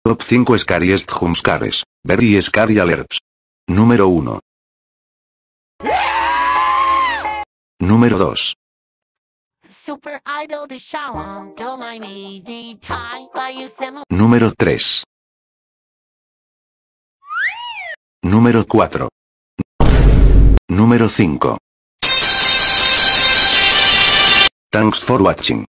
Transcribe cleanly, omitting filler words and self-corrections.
Top 5 Scariest Jumpscares. Very Scary Alerts. Número 1. Número 2. Super Idol de Sharon, don't mind me, the tie by you them. Número 3. Número 4. Número 5. Thanks for watching.